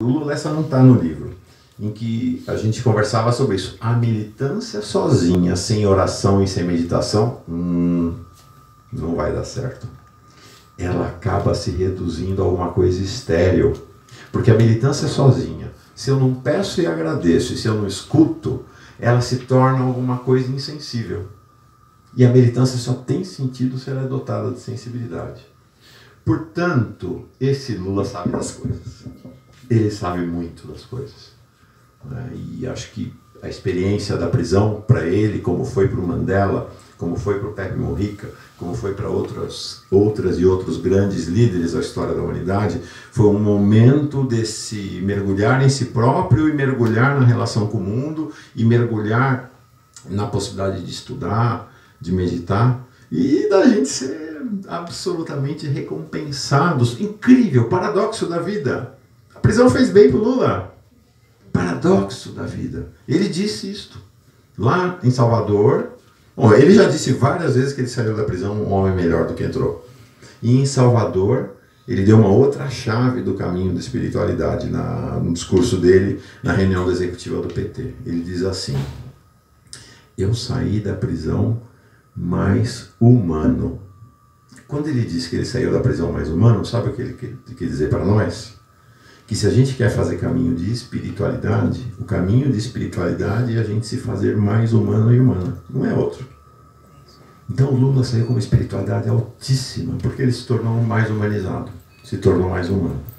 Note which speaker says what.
Speaker 1: O Lula, essa não está no livro, em que a gente conversava sobre isso. A militância sozinha, sem oração e sem meditação, não vai dar certo. Ela acaba se reduzindo a uma coisa estéril. Porque a militância sozinha, se eu não peço e agradeço, e se eu não escuto, ela se torna alguma coisa insensível. E a militância só tem sentido se ela é dotada de sensibilidade. Portanto, esse Lula sabe das coisas. Ele sabe muito das coisas. E acho que a experiência da prisão para ele, como foi para o Mandela, como foi para o Pepe Mujica, como foi para outras e outros grandes líderes da história da humanidade, foi um momento desse mergulhar em si próprio e mergulhar na relação com o mundo e mergulhar na possibilidade de estudar, de meditar e da gente ser absolutamente recompensados. Incrível, paradoxo da vida. A prisão fez bem para o Lula. Paradoxo da vida. Ele disse isto lá em Salvador. Bom, ele já disse várias vezes que ele saiu da prisão um homem melhor do que entrou. E em Salvador, ele deu uma outra chave do caminho da espiritualidade no discurso dele, na reunião da executiva do PT. Ele diz assim: eu saí da prisão mais humano. Quando ele diz que ele saiu da prisão mais humano, sabe o que ele quer dizer para nós? Que se a gente quer fazer caminho de espiritualidade, o caminho de espiritualidade é a gente se fazer mais humano e humana, não é outro. Então o Lula saiu com uma espiritualidade altíssima, porque ele se tornou mais humanizado, se tornou mais humano.